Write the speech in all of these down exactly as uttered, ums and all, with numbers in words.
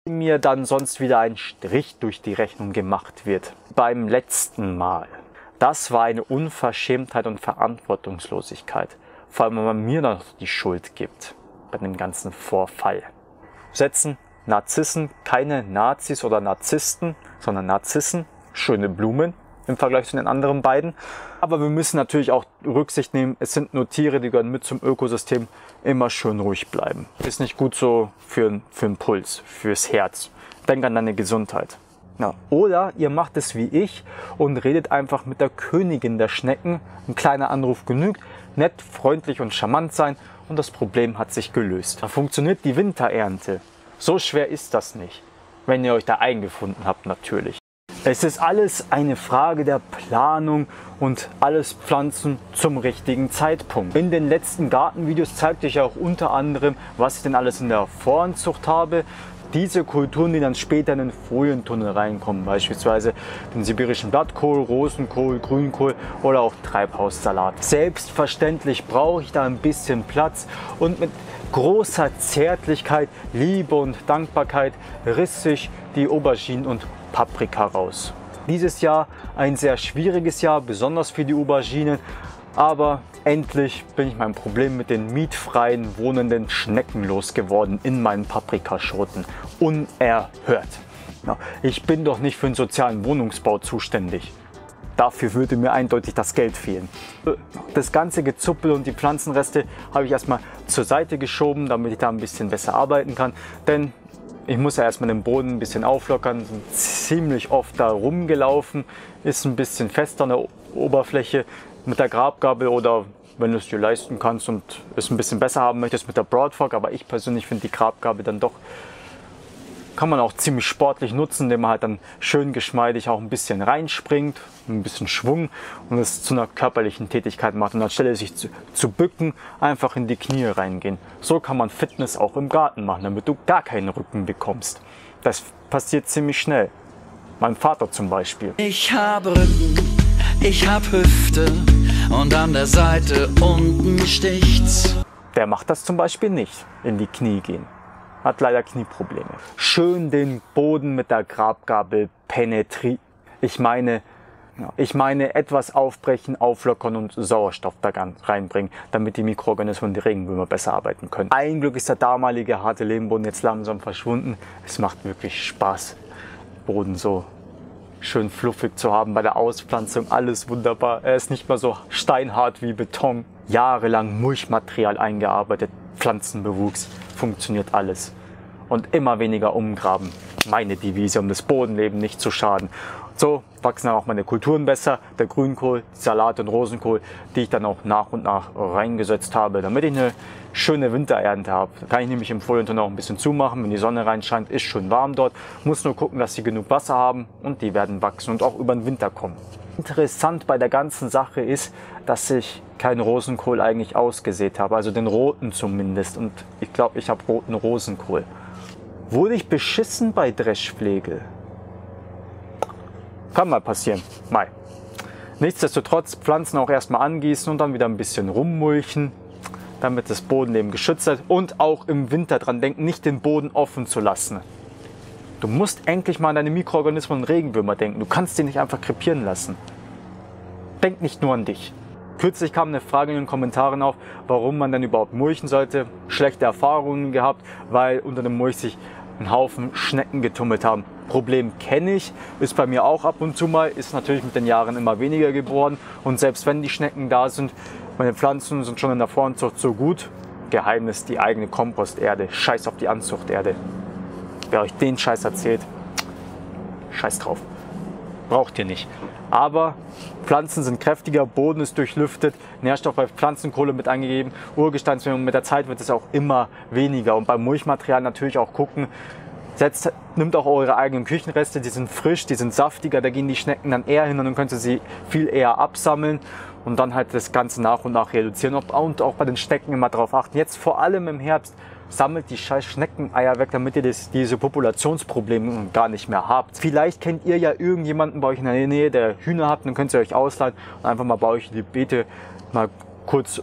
mir dann sonst wieder ein Strich durch die Rechnung gemacht wird. Beim letzten Mal. Das war eine Unverschämtheit und Verantwortungslosigkeit. Vor allem, wenn man mir noch die Schuld gibt bei dem ganzen Vorfall. Setzen Narzissen, keine Nazis oder Narzissten, sondern Narzissen, schöne Blumen im Vergleich zu den anderen beiden. Aber wir müssen natürlich auch Rücksicht nehmen, es sind nur Tiere, die gehören mit zum Ökosystem, immer schön ruhig bleiben. Ist nicht gut so für, für den Puls, fürs Herz. Denk an deine Gesundheit. Ja. Oder ihr macht es wie ich und redet einfach mit der Königin der Schnecken. Ein kleiner Anruf genügt, nett, freundlich und charmant sein und das Problem hat sich gelöst. Da funktioniert die Winterernte. So schwer ist das nicht, wenn ihr euch da eingefunden habt natürlich. Es ist alles eine Frage der Planung und alles pflanzen zum richtigen Zeitpunkt. In den letzten Gartenvideos zeigte ich ja auch unter anderem, was ich denn alles in der Voranzucht habe. Diese Kulturen, die dann später in den Folientunnel reinkommen, beispielsweise den sibirischen Blattkohl, Rosenkohl, Grünkohl oder auch Treibhaussalat. Selbstverständlich brauche ich da ein bisschen Platz und mit großer Zärtlichkeit, Liebe und Dankbarkeit riss ich die Auberginen und Paprika raus. Dieses Jahr ein sehr schwieriges Jahr, besonders für die Auberginen, aber endlich bin ich mein Problem mit den mietfreien wohnenden Schnecken losgeworden in meinen Paprikaschoten. Unerhört. Ich bin doch nicht für den sozialen Wohnungsbau zuständig. Dafür würde mir eindeutig das Geld fehlen. Das ganze Gezuppel und die Pflanzenreste habe ich erstmal zur Seite geschoben, damit ich da ein bisschen besser arbeiten kann. Denn ich muss ja erstmal den Boden ein bisschen auflockern. Bin ziemlich oft da rumgelaufen, ist ein bisschen fester an der Oberfläche mit der Grabgabel oder wenn du es dir leisten kannst und es ein bisschen besser haben möchtest mit der Broadfork. Aber ich persönlich finde die Grabgabel dann doch, kann man auch ziemlich sportlich nutzen, indem man halt dann schön geschmeidig auch ein bisschen reinspringt, ein bisschen Schwung und es zu einer körperlichen Tätigkeit macht. Und anstelle sich zu, zu bücken, einfach in die Knie reingehen. So kann man Fitness auch im Garten machen, damit du gar keinen Rücken bekommst. Das passiert ziemlich schnell. Mein Vater zum Beispiel. Ich habe Rücken, ich habe Hüfte und an der Seite unten sticht's. Der macht das zum Beispiel nicht, in die Knie gehen. Hat leider Knieprobleme. Schön den Boden mit der Grabgabel penetrieren. Ich meine, ja, ich meine etwas aufbrechen, auflockern und Sauerstoff da reinbringen, damit die Mikroorganismen und die Regenwürmer besser arbeiten können. Ein Glück ist der damalige harte Lehmboden jetzt langsam verschwunden. Es macht wirklich Spaß, Boden so schön fluffig zu haben bei der Auspflanzung. Alles wunderbar. Er ist nicht mehr so steinhart wie Beton. Jahrelang Mulchmaterial eingearbeitet, Pflanzenbewuchs. Funktioniert alles. Und immer weniger umgraben. Meine Devise, um das Bodenleben nicht zu schaden. So wachsen auch meine Kulturen besser. Der Grünkohl, Salat und Rosenkohl, die ich dann auch nach und nach reingesetzt habe, damit ich eine schöne Winterernte habe. Da kann ich nämlich im Folientunnel auch ein bisschen zumachen. Wenn die Sonne reinscheint, ist schön warm dort. Muss nur gucken, dass sie genug Wasser haben und die werden wachsen und auch über den Winter kommen. Interessant bei der ganzen Sache ist, dass ich keinen Rosenkohl eigentlich ausgesät habe, also den roten zumindest. Und ich glaube, ich habe roten Rosenkohl. Wurde ich beschissen bei Dreschflegel? Kann mal passieren. Mai. Nichtsdestotrotz Pflanzen auch erstmal angießen und dann wieder ein bisschen rummulchen, damit das Bodenleben geschützt wird. Und auch im Winter dran denken, nicht den Boden offen zu lassen. Du musst endlich mal an deine Mikroorganismen und Regenwürmer denken. Du kannst die nicht einfach krepieren lassen. Denk nicht nur an dich. Kürzlich kam eine Frage in den Kommentaren auf, warum man denn überhaupt mulchen sollte. Schlechte Erfahrungen gehabt, weil unter dem Mulch sich ein Haufen Schnecken getummelt haben. Problem kenne ich, ist bei mir auch ab und zu mal, ist natürlich mit den Jahren immer weniger geworden. Und selbst wenn die Schnecken da sind, meine Pflanzen sind schon in der Voranzucht so gut. Geheimnis, die eigene Komposterde. Scheiß auf die Anzuchterde. Wer euch den Scheiß erzählt, scheiß drauf. Braucht ihr nicht. Aber Pflanzen sind kräftiger, Boden ist durchlüftet, Nährstoff bei Pflanzenkohle mit angegeben, Urgesteinsverjüngung, mit der Zeit wird es auch immer weniger. Und beim Mulchmaterial natürlich auch gucken, setzt, nimmt auch eure eigenen Küchenreste, die sind frisch, die sind saftiger, da gehen die Schnecken dann eher hin und dann könnt ihr sie viel eher absammeln und dann halt das Ganze nach und nach reduzieren und auch bei den Schnecken immer darauf achten. Jetzt vor allem im Herbst, sammelt die scheiß Schneckeneier weg, damit ihr das, diese Populationsprobleme gar nicht mehr habt. Vielleicht kennt ihr ja irgendjemanden bei euch in der Nähe, der Hühner hat, dann könnt ihr euch ausleihen und einfach mal bei euch in die Beete mal kurz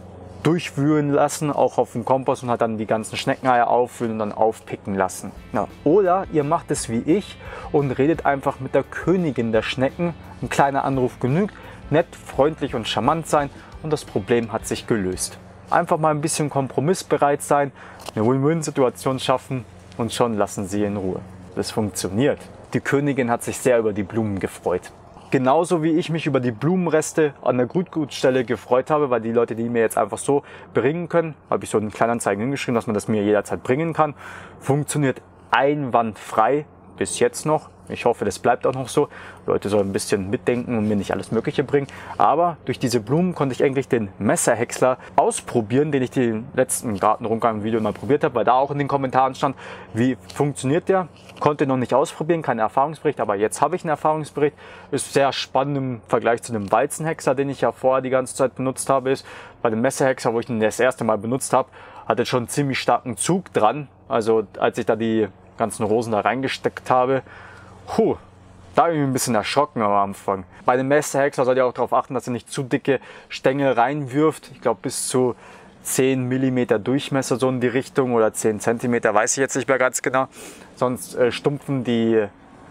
durchwühlen lassen, auch auf dem Kompost, und halt dann die ganzen Schneckeneier auffüllen und dann aufpicken lassen. Ja. Oder ihr macht es wie ich und redet einfach mit der Königin der Schnecken. Ein kleiner Anruf genügt, nett, freundlich und charmant sein und das Problem hat sich gelöst. Einfach mal ein bisschen kompromissbereit sein, eine Win-Win-Situation schaffen und schon lassen sie in Ruhe. Das funktioniert. Die Königin hat sich sehr über die Blumen gefreut. Genauso wie ich mich über die Blumenreste an der Brutgutstelle gefreut habe, weil die Leute, die mir jetzt einfach so bringen können, habe ich so einen Kleinanzeigen hingeschrieben, dass man das mir jederzeit bringen kann. Funktioniert einwandfrei bis jetzt noch. Ich hoffe, das bleibt auch noch so. Leute sollen ein bisschen mitdenken und mir nicht alles Mögliche bringen. Aber durch diese Blumen konnte ich endlich den Messerhäcksler ausprobieren, den ich den letzten Gartenrundgang-Video mal probiert habe, weil da auch in den Kommentaren stand, wie funktioniert der. Konnte noch nicht ausprobieren, kein Erfahrungsbericht, aber jetzt habe ich einen Erfahrungsbericht. Ist sehr spannend im Vergleich zu dem Weizenhäcksler, den ich ja vorher die ganze Zeit benutzt habe. Ist bei dem Messerhäcksler, wo ich ihn das erste Mal benutzt habe, hatte schon einen ziemlich starken Zug dran. Also als ich da die ganzen Rosen da reingesteckt habe, Puh, da bin ich ein bisschen erschrocken am Anfang. Bei dem Messerhäcksler sollt ihr auch darauf achten, dass ihr nicht zu dicke Stängel reinwirft. Ich glaube bis zu zehn Millimeter Durchmesser so in die Richtung oder zehn Zentimeter, weiß ich jetzt nicht mehr ganz genau. Sonst äh, stumpfen die,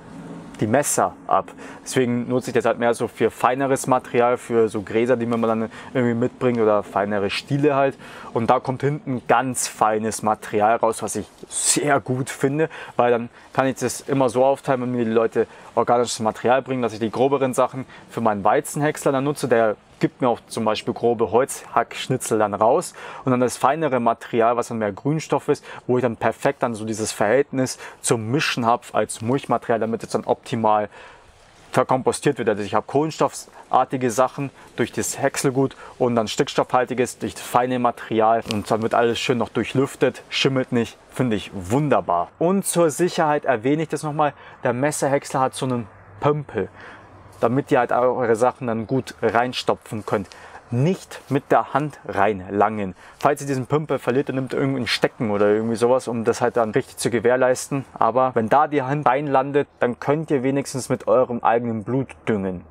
die Messer ab. Deswegen nutze ich das halt mehr so für feineres Material, für so Gräser, die man dann irgendwie mitbringt oder feinere Stiele halt. Und da kommt hinten ganz feines Material raus, was ich sehr gut finde, weil dann kann ich das immer so aufteilen, wenn mir die Leute organisches Material bringen, dass ich die groberen Sachen für meinen Weizenhäcksler dann nutze. Der gibt mir auch zum Beispiel grobe Holzhackschnitzel dann raus und dann das feinere Material, was dann mehr Grünstoff ist, wo ich dann perfekt dann so dieses Verhältnis zum Mischen habe als Mulchmaterial, damit es dann optimal verkompostiert wird. Also ich habe kohlenstoffartige Sachen durch das Häckselgut und dann stickstoffhaltiges durch das feine Material und dann wird alles schön noch durchlüftet, schimmelt nicht, finde ich wunderbar. Und zur Sicherheit erwähne ich das nochmal, der Messerhäcksler hat so einen Pömpel, damit ihr halt eure Sachen dann gut reinstopfen könnt. Nicht mit der Hand reinlangen. Falls ihr diesen Pümpel verliert, dann nimmt ihr irgendwie ein Stecken oder irgendwie sowas, um das halt dann richtig zu gewährleisten. Aber wenn da die Hand reinlandet, dann könnt ihr wenigstens mit eurem eigenen Blut düngen.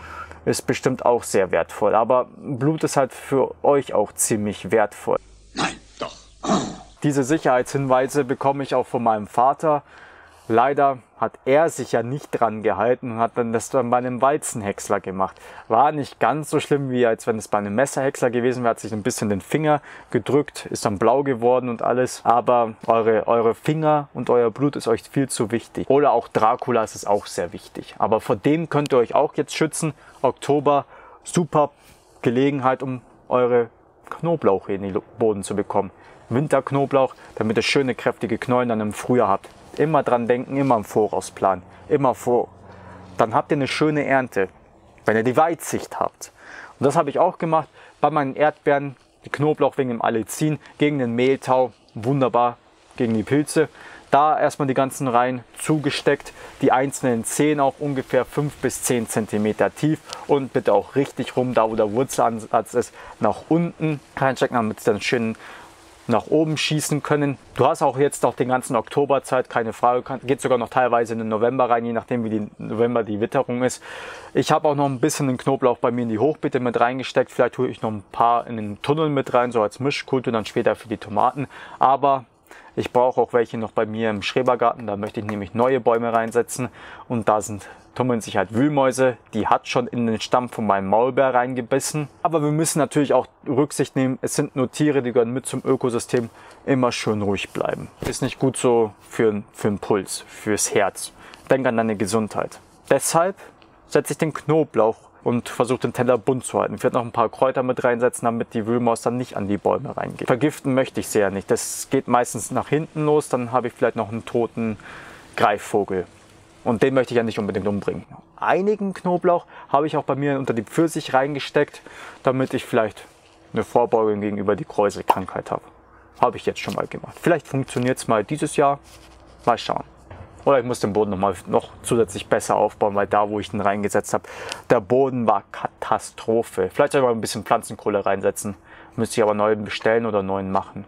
Ist bestimmt auch sehr wertvoll. Aber Blut ist halt für euch auch ziemlich wertvoll. Nein, doch. Diese Sicherheitshinweise bekomme ich auch von meinem Vater. Leider hat er sich ja nicht dran gehalten und hat dann das dann bei einem Weizenhäcksler gemacht. War nicht ganz so schlimm, wie als wenn es bei einem Messerhäcksler gewesen wäre. Hat sich ein bisschen den Finger gedrückt, ist dann blau geworden und alles. Aber eure, eure Finger und euer Blut ist euch viel zu wichtig. Oder auch Dracula ist es auch sehr wichtig. Aber vor dem könnt ihr euch auch jetzt schützen. Oktober, super Gelegenheit, um eure Knoblauch in den Boden zu bekommen. Winterknoblauch, damit ihr schöne, kräftige Knollen dann im Frühjahr habt. Immer dran denken, immer im Voraus planen, immer vor. Dann habt ihr eine schöne Ernte, wenn ihr die Weitsicht habt. Und das habe ich auch gemacht bei meinen Erdbeeren, die Knoblauch wegen dem Allicin, gegen den Mehltau, wunderbar gegen die Pilze. Da erstmal die ganzen Reihen zugesteckt, die einzelnen Zehen auch ungefähr fünf bis zehn Zentimeter tief und bitte auch richtig rum, da wo der Wurzelansatz ist, nach unten reinstecken, damit es dann schön nach oben schießen können. Du hast auch jetzt noch den ganzen Oktoberzeit, keine Frage, geht sogar noch teilweise in den November rein, je nachdem wie die November die Witterung ist. Ich habe auch noch ein bisschen den Knoblauch bei mir in die Hochbeete mit reingesteckt, vielleicht tue ich noch ein paar in den Tunnel mit rein, so als Mischkultur, dann später für die Tomaten. Aber ich brauche auch welche noch bei mir im Schrebergarten, da möchte ich nämlich neue Bäume reinsetzen und da sind tummeln sich halt Wühlmäuse, die hat schon in den Stamm von meinem Maulbeer reingebissen. Aber wir müssen natürlich auch Rücksicht nehmen, es sind nur Tiere, die gehören mit zum Ökosystem, immer schön ruhig bleiben. Ist nicht gut so für, für den Puls, fürs Herz. Denk an deine Gesundheit. Deshalb setze ich den Knoblauch und versuche den Teller bunt zu halten. Ich werde noch ein paar Kräuter mit reinsetzen, damit die Wühlmaus dann nicht an die Bäume reingeht. Vergiften möchte ich sie ja nicht. Das geht meistens nach hinten los, dann habe ich vielleicht noch einen toten Greifvogel. Und den möchte ich ja nicht unbedingt umbringen. Einigen Knoblauch habe ich auch bei mir unter die Pfirsich reingesteckt, damit ich vielleicht eine Vorbeugung gegenüber die Kräuselkrankheit habe. Habe ich jetzt schon mal gemacht. Vielleicht funktioniert es mal dieses Jahr. Mal schauen. Oder ich muss den Boden noch mal noch zusätzlich besser aufbauen, weil da, wo ich ihn reingesetzt habe, der Boden war Katastrophe. Vielleicht soll ich mal ein bisschen Pflanzenkohle reinsetzen. Müsste ich aber neuen bestellen oder neuen machen.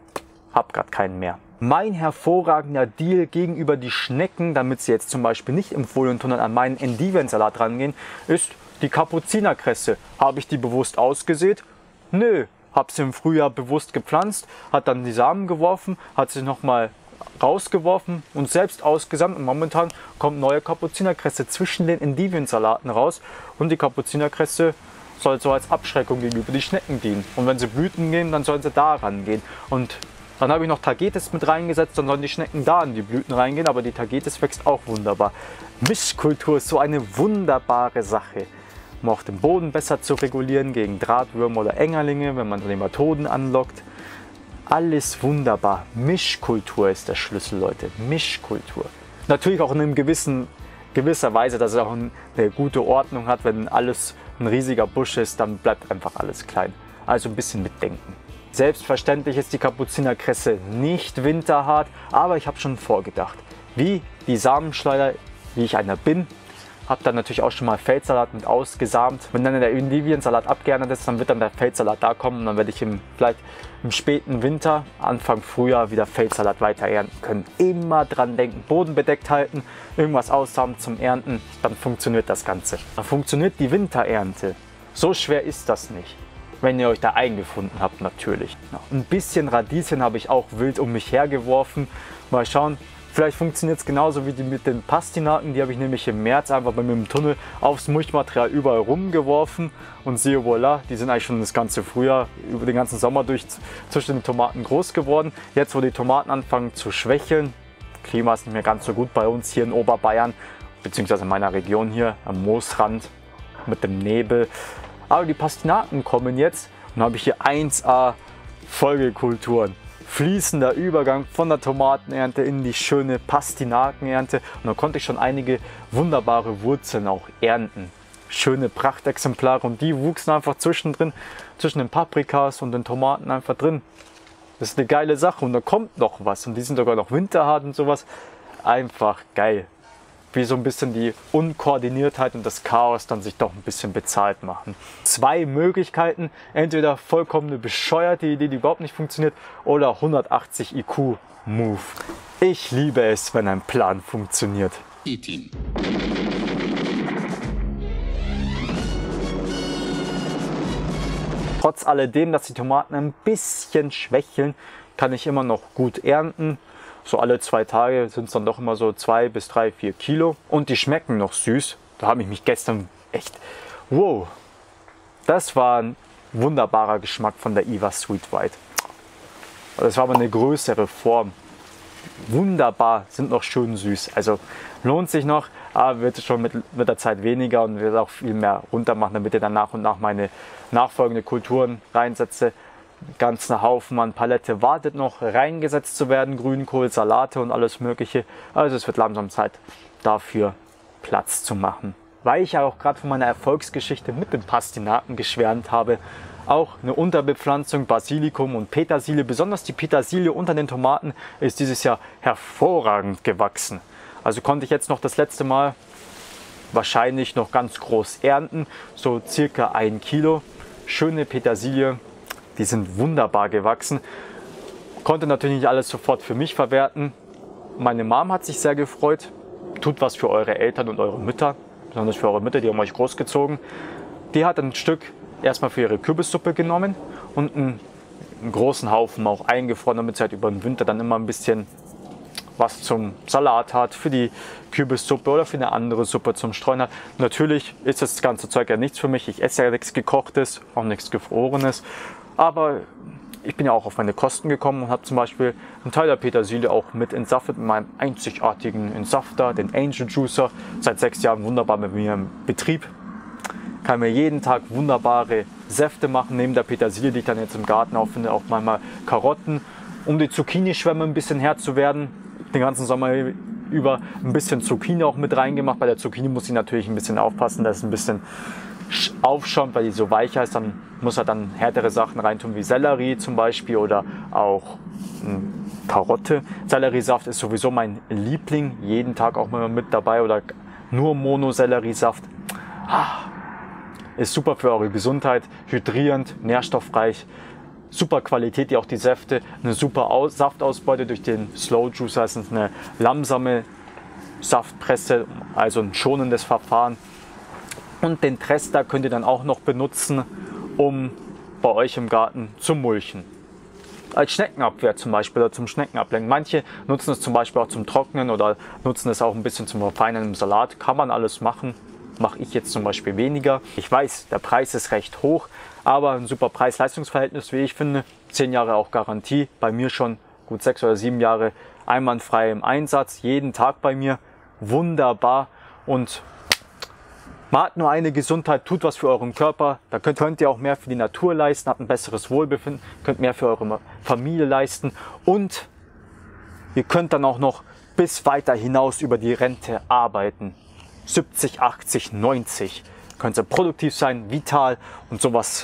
Hab gerade keinen mehr. Mein hervorragender Deal gegenüber die Schnecken, damit sie jetzt zum Beispiel nicht im Folientunnel an meinen Endivensalat rangehen, ist die Kapuzinerkresse. Habe ich die bewusst ausgesät? Nö, habe sie im Frühjahr bewusst gepflanzt, hat dann die Samen geworfen, hat sie nochmal rausgeworfen und selbst ausgesamt. Und momentan kommt neue Kapuzinerkresse zwischen den Endiviensalaten raus. Und die Kapuzinerkresse soll so als Abschreckung gegenüber die Schnecken dienen. Und wenn sie Blüten gehen, dann sollen sie da rangehen. Und dann habe ich noch Tagetes mit reingesetzt, dann sollen die Schnecken da in die Blüten reingehen. Aber die Tagetes wächst auch wunderbar. Mischkultur ist so eine wunderbare Sache, um auch den Boden besser zu regulieren gegen Drahtwürmer oder Engerlinge, wenn man Nematoden anlockt. Alles wunderbar. Mischkultur ist der Schlüssel, Leute. Mischkultur. Natürlich auch in einem gewissen, gewisser Weise, dass es auch eine gute Ordnung hat. Wenn alles ein riesiger Busch ist, dann bleibt einfach alles klein. Also ein bisschen mitdenken. Selbstverständlich ist die Kapuzinerkresse nicht winterhart, aber ich habe schon vorgedacht. Wie die Samenschleuder, wie ich einer bin, habe dann natürlich auch schon mal Feldsalat mit ausgesamt. Wenn dann der Endiviensalat abgeerntet ist, dann wird dann der Feldsalat da kommen und dann werde ich im, vielleicht im späten Winter, Anfang Frühjahr wieder Feldsalat weiter ernten können. Immer dran denken, Boden bedeckt halten, irgendwas aussamen zum Ernten, dann funktioniert das Ganze. Dann funktioniert die Winterernte. So schwer ist das nicht, wenn ihr euch da eingefunden habt natürlich. Ein bisschen Radieschen habe ich auch wild um mich hergeworfen. Mal schauen. Vielleicht funktioniert es genauso wie die mit den Pastinaken. Die habe ich nämlich im März einfach bei mir im Tunnel aufs Mulchmaterial überall rumgeworfen. Und siehe voilà, die sind eigentlich schon das ganze Frühjahr, über den ganzen Sommer durch zwischen den Tomaten groß geworden. Jetzt, wo die Tomaten anfangen zu schwächeln, Klima ist nicht mehr ganz so gut bei uns hier in Oberbayern, beziehungsweise in meiner Region hier am Moosrand mit dem Nebel. Aber die Pastinaken kommen jetzt und habe ich hier eins A Folgekulturen. Fließender Übergang von der Tomatenernte in die schöne Pastinakenernte. Und da konnte ich schon einige wunderbare Wurzeln auch ernten. Schöne Prachtexemplare und die wuchsen einfach zwischendrin, zwischen den Paprikas und den Tomaten einfach drin. Das ist eine geile Sache und da kommt noch was und die sind sogar noch winterhart und sowas. Einfach geil. Wie so ein bisschen die Unkoordiniertheit und das Chaos dann sich doch ein bisschen bezahlt machen. Zwei Möglichkeiten, entweder vollkommen eine bescheuerte Idee, die überhaupt nicht funktioniert, oder hundertachtzig I Q Move. Ich liebe es, wenn ein Plan funktioniert. E-Team. Trotz alledem, dass die Tomaten ein bisschen schwächeln, kann ich immer noch gut ernten. So alle zwei Tage sind es dann doch immer so zwei bis drei, vier Kilo. Und die schmecken noch süß. Da habe ich mich gestern echt... Wow! Das war ein wunderbarer Geschmack von der I W A Sweet White. Das war aber eine größere Form. Wunderbar, sind noch schön süß. Also lohnt sich noch, aber wird schon mit, mit der Zeit weniger und wird auch viel mehr runter machen, damit ihr dann nach und nach meine nachfolgende Kulturen reinsetze. Ganzen Haufen an Palette wartet noch reingesetzt zu werden, Grünkohl, Salate und alles mögliche. Also es wird langsam Zeit dafür Platz zu machen. Weil ich ja auch gerade von meiner Erfolgsgeschichte mit den Pastinaken geschwärmt habe, auch eine Unterbepflanzung Basilikum und Petersilie, besonders die Petersilie unter den Tomaten ist dieses Jahr hervorragend gewachsen. Also konnte ich jetzt noch das letzte Mal wahrscheinlich noch ganz groß ernten, so circa ein Kilo. Schöne Petersilie. Die sind wunderbar gewachsen. Konnte natürlich nicht alles sofort für mich verwerten. Meine Mom hat sich sehr gefreut. Tut was für eure Eltern und eure Mütter. Besonders für eure Mütter, die haben euch großgezogen. Die hat ein Stück erstmal für ihre Kürbissuppe genommen und einen, einen großen Haufen auch eingefroren, damit sie halt über den Winter dann immer ein bisschen was zum Salat hat, für die Kürbissuppe oder für eine andere Suppe zum Streuen hat. Natürlich ist das ganze Zeug ja nichts für mich. Ich esse ja nichts Gekochtes, auch nichts Gefrorenes. Aber ich bin ja auch auf meine Kosten gekommen und habe zum Beispiel einen Teil der Petersilie auch mit entsaftet mit meinem einzigartigen Entsafter, den Angel Juicer. Seit sechs Jahren wunderbar mit mir im Betrieb. Kann mir jeden Tag wunderbare Säfte machen, neben der Petersilie, die ich dann jetzt im Garten auffinde, auch manchmal Karotten, um die Zucchini-Schwämme ein bisschen Herr zu werden. Den ganzen Sommer über ein bisschen Zucchini auch mit reingemacht. Bei der Zucchini muss ich natürlich ein bisschen aufpassen, dass es ein bisschen aufschäumt, weil die so weicher ist. Dann muss er dann härtere Sachen reintun, wie Sellerie zum Beispiel oder auch mh, Karotte. Selleriesaft ist sowieso mein Liebling, jeden Tag auch mal mit dabei oder nur Mono-Selleriesaft. Ist super für eure Gesundheit, hydrierend, nährstoffreich. Super Qualität, die auch die Säfte, eine super Aus Saftausbeute durch den Slow Juicer, das ist eine langsame Saftpresse, also ein schonendes Verfahren. Und den Trester könnt ihr dann auch noch benutzen, um bei euch im Garten zum Mulchen. Als Schneckenabwehr zum Beispiel oder zum Schneckenablenken. Manche nutzen es zum Beispiel auch zum Trocknen oder nutzen es auch ein bisschen zum Verfeinern im Salat. Kann man alles machen. Mache ich jetzt zum Beispiel weniger. Ich weiß, der Preis ist recht hoch, aber ein super Preis-Leistungs-Verhältnis, wie ich finde. Zehn Jahre auch Garantie. Bei mir schon gut sechs oder sieben Jahre einwandfrei im Einsatz. Jeden Tag bei mir. Wunderbar. Und man hat nur eine Gesundheit, tut was für euren Körper. Da könnt, könnt ihr auch mehr für die Natur leisten, habt ein besseres Wohlbefinden, könnt mehr für eure Familie leisten. Und ihr könnt dann auch noch bis weiter hinaus über die Rente arbeiten. siebzig, achtzig, neunzig. Könnt ihr produktiv sein, vital und sowas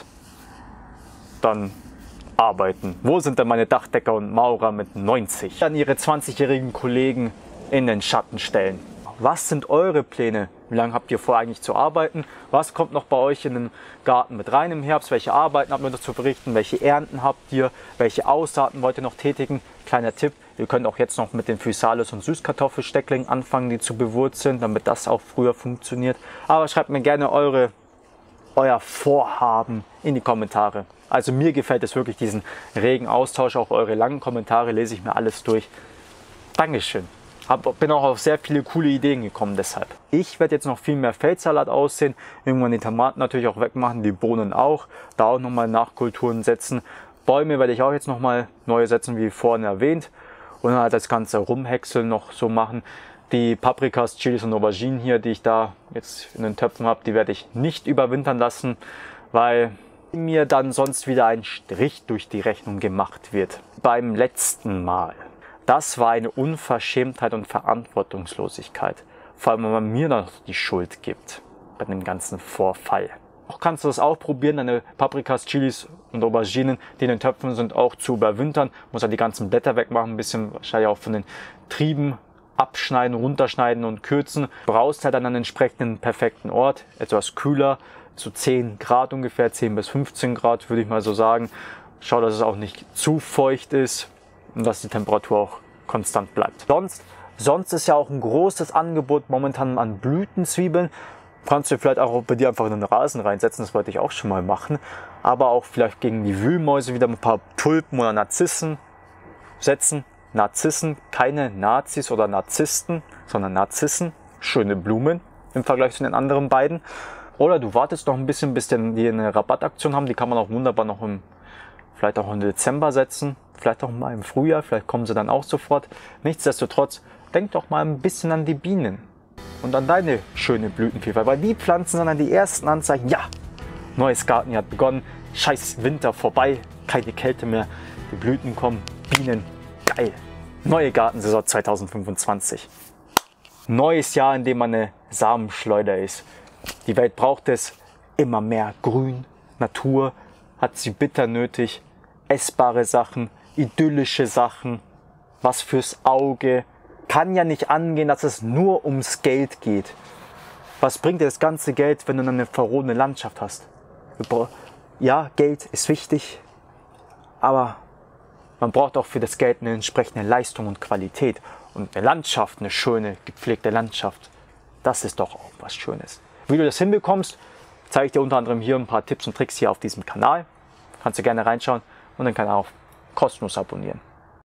dann arbeiten. Wo sind denn meine Dachdecker und Maurer mit neunzig? Dann ihre zwanzigjährigen Kollegen in den Schatten stellen. Was sind eure Pläne? Wie lange habt ihr vor eigentlich zu arbeiten? Was kommt noch bei euch in den Garten mit rein im Herbst? Welche Arbeiten habt ihr noch zu berichten? Welche Ernten habt ihr? Welche Aussaaten wollt ihr noch tätigen? Kleiner Tipp, ihr könnt auch jetzt noch mit den Physalis und Süßkartoffelstecklingen anfangen, die zu bewurzeln, damit das auch früher funktioniert. Aber schreibt mir gerne eure, euer Vorhaben in die Kommentare. Also mir gefällt es wirklich, diesen regen Austausch. Auch eure langen Kommentare lese ich mir alles durch. Dankeschön. Hab, bin auch auf sehr viele coole Ideen gekommen deshalb. Ich werde jetzt noch viel mehr Feldsalat aussehen. Irgendwann die Tomaten natürlich auch wegmachen, die Bohnen auch. Da auch nochmal Nachkulturen setzen. Bäume werde ich auch jetzt nochmal neue setzen, wie vorhin erwähnt. Und dann halt das ganze Rumhäckseln noch so machen. Die Paprikas, Chilis und Auberginen hier, die ich da jetzt in den Töpfen habe, die werde ich nicht überwintern lassen, weil mir dann sonst wieder ein Strich durch die Rechnung gemacht wird. Beim letzten Mal. Das war eine Unverschämtheit und Verantwortungslosigkeit. Vor allem, wenn man mir noch die Schuld gibt bei dem ganzen Vorfall. Auch kannst du das auch probieren, deine Paprikas, Chilis und Auberginen, die in den Töpfen sind, auch zu überwintern. Muss halt die ganzen Blätter wegmachen, ein bisschen wahrscheinlich auch von den Trieben abschneiden, runterschneiden und kürzen. Brauchst halt dann einen entsprechenden perfekten Ort, etwas kühler, zu zehn Grad ungefähr, zehn bis fünfzehn Grad würde ich mal so sagen. Schau, dass es auch nicht zu feucht ist und dass die Temperatur auch konstant bleibt. Sonst, sonst ist ja auch ein großes Angebot momentan an Blütenzwiebeln. Kannst du vielleicht auch bei dir einfach in den Rasen reinsetzen, das wollte ich auch schon mal machen. Aber auch vielleicht gegen die Wühlmäuse wieder ein paar Tulpen oder Narzissen setzen. Narzissen, keine Nazis oder Narzissten, sondern Narzissen, schöne Blumen im Vergleich zu den anderen beiden. Oder du wartest noch ein bisschen, bis die eine Rabattaktion haben, die kann man auch wunderbar noch im, vielleicht auch im Dezember setzen. Vielleicht auch mal im Frühjahr, vielleicht kommen sie dann auch sofort. Nichtsdestotrotz, denk doch mal ein bisschen an die Bienen und an deine schöne Blütenvielfalt. Weil die Pflanzen sind dann die ersten Anzeichen, ja, neues Gartenjahr hat begonnen, scheiß Winter vorbei, keine Kälte mehr, die Blüten kommen, Bienen, geil. Neue Gartensaison zweitausendfünfundzwanzig. Neues Jahr, in dem man eine Samenschleuder ist. Die Welt braucht es, immer mehr Grün, Natur, hat sie bitter nötig, essbare Sachen, idyllische Sachen, was fürs Auge. Kann ja nicht angehen, dass es nur ums Geld geht. Was bringt dir das ganze Geld, wenn du eine verrodene Landschaft hast? Ja, Geld ist wichtig, aber man braucht auch für das Geld eine entsprechende Leistung und Qualität. Und eine Landschaft, eine schöne, gepflegte Landschaft, das ist doch auch was Schönes. Wie du das hinbekommst, zeige ich dir unter anderem hier ein paar Tipps und Tricks hier auf diesem Kanal. Kannst du gerne reinschauen und den Kanal auch kostenlos abonnieren.